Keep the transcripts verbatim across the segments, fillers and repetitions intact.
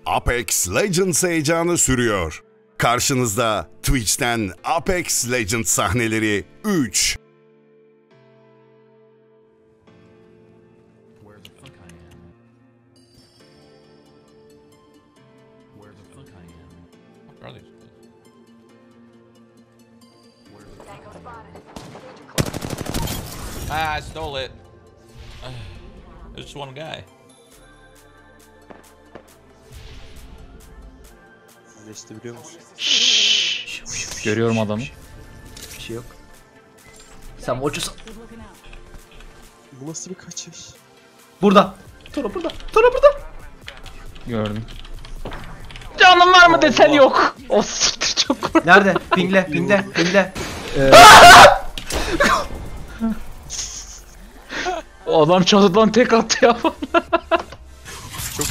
Apex Legends heyecanı sürüyor. Karşınızda Twitch'ten Apex Legends sahneleri üç. Ah, I stole it. There's just one guy. Geçti biliyor musun? Görüyorum adamı. Bir şey yok. Sen watch'u... Bu nasıl bir kaçış? Burada. Toro burada. Toro burada. Gördüm. Canım var mı desen yok. O siktir çok korktum. Nerede? Pingle, pingle, pingle. Ee... O adam çatıdan tek attı ya. Çok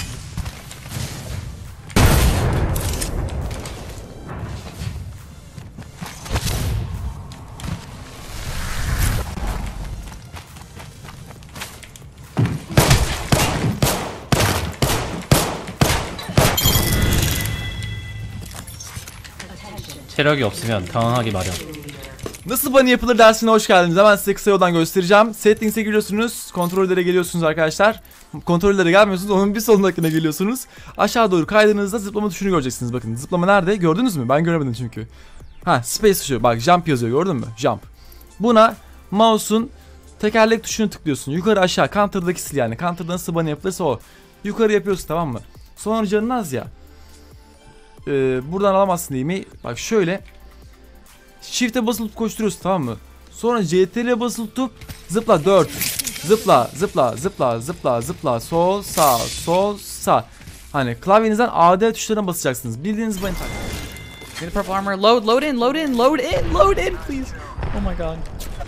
체력이 없으면 당황하기 마련. Nasıl bunny yapılır dersine hoş geldiniz. Hemen size kısa yoldan göstereceğim. Settings'e giriyorsunuz. Kontrollere geliyorsunuz arkadaşlar. Kontrollere gelmiyorsunuz. Onun bir sonrakine geliyorsunuz. Aşağı doğru kaydığınızda zıplama tuşunu göreceksiniz. Bakın zıplama nerede? Gördünüz mü? Ben göremedim çünkü. Ha, space tuşu. Bak jump yazıyor, gördün mü? Jump. Buna mouse'un tekerlek tuşunu tıklıyorsun. Yukarı aşağı. Counter'daki sil yani. Counter'da nasıl bunny yapılırsa o. Yukarı yapıyorsun, tamam mı? Sonra canın az ya. Ee, buradan alamazsın değil mi? Bak şöyle. Shift'e basılı koşturuyorsun, tamam mı? Sonra C T R'ye basılı tutup zıpla dört. Zıpla, zıpla, zıpla, zıpla, zıpla, sol, sağ, sol, sağ. Hani klavyenizden A D tuşlarına basacaksınız. Bildiğiniz bunny taktiği. Get a purple armor. Load, load in, load in, load in, load in, please. Oh my god.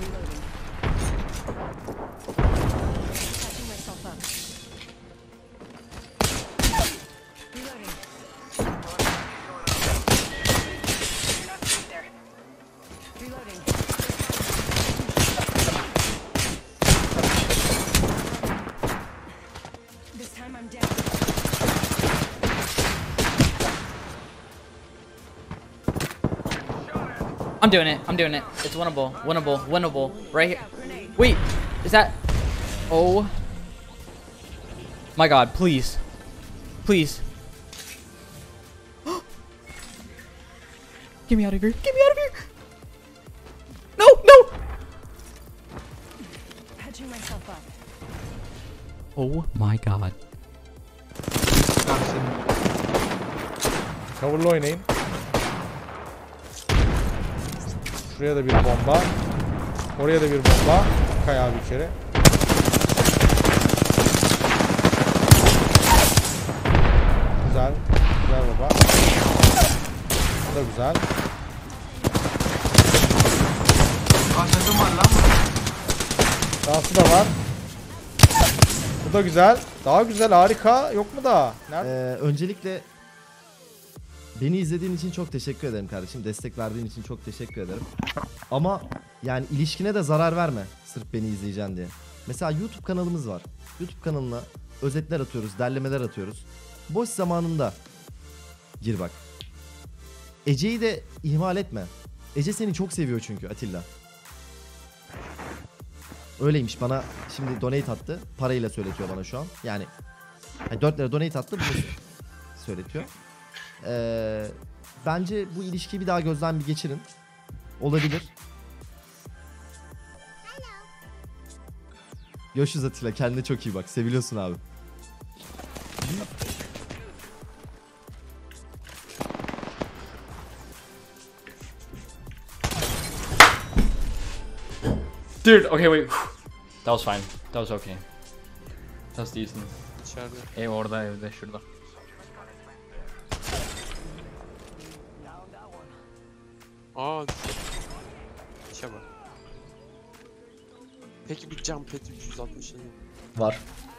I'm doing it. I'm doing it. It's winnable. Winnable. Winnable. Right here. Wait. Is that... Oh. My god. Please. Please. Get me out of here. Get me out of here. No. No. Patching myself up. Oh my god. Cover'la oynayın. Şuraya da bir bomba. Oraya da bir bomba. Kay abi içeri. Güzel. Güzel baba. Bu da güzel. Kaçakım var lan. Dansı da var. Bu da güzel. Daha güzel, harika. Yok mu daha? Nerede? Ee, öncelikle beni izlediğin için çok teşekkür ederim kardeşim. Destek verdiğin için çok teşekkür ederim. Ama yani ilişkine de zarar verme sırf beni izleyeceksin diye. Mesela YouTube kanalımız var. YouTube kanalına özetler atıyoruz, derlemeler atıyoruz. Boş zamanında gir bak. Ece'yi de ihmal etme. Ece seni çok seviyor çünkü Atilla. Öyleymiş, bana şimdi donate attı. Parayla söyletiyor bana şu an. Yani, yani dört lira donate attı, bunu söyletiyor. Ee, bence bu ilişkiyi bir daha gözden bir geçirin. Olabilir. Görüşürüz Atilla, kendine çok iyi bak. Seviliyorsun abi. Dude, okay, wait. That was fine. That was okay. That was decent. içeride. Ev orada, evde, şurada. Aa. İşe bak. Peki bir jump pad üç yüz altmış Var.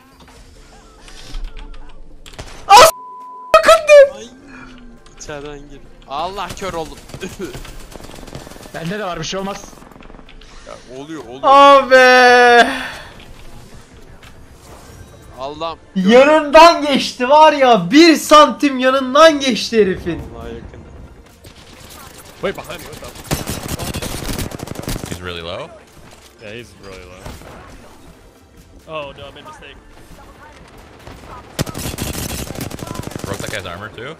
Ay. İçeriden gir. Allah kör oldum. Bende de var, bir şey olmaz. Ya oluyor oluyor. Abi. Allah'ım. Yanından geçti var ya, bir santim yanından geçti herifin. Allah'a yakın. Wait, behind me, what the? He's really low. Yeah, he's really low. Oh no, I made a mistake. Broke that guy's armor too.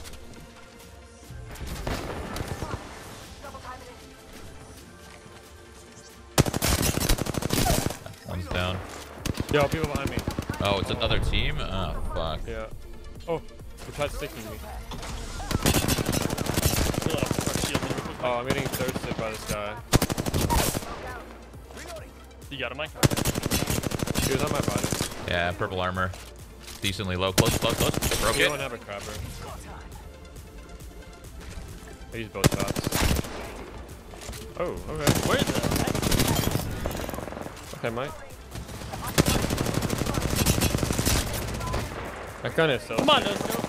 One's down. Yo, people behind me. Oh, it's another team? Oh, fuck. Yeah. Oh, he tried sticking me. Oh, I'm getting thirsted by this guy. You got him, Mike? He was on my body. Yeah, purple armor. Decently low. Close, close, close. Broke You it. don't have a crabber. I used both shots. Oh, okay. Where is that? Okay, Mike. That gun is so. Come on, let's go.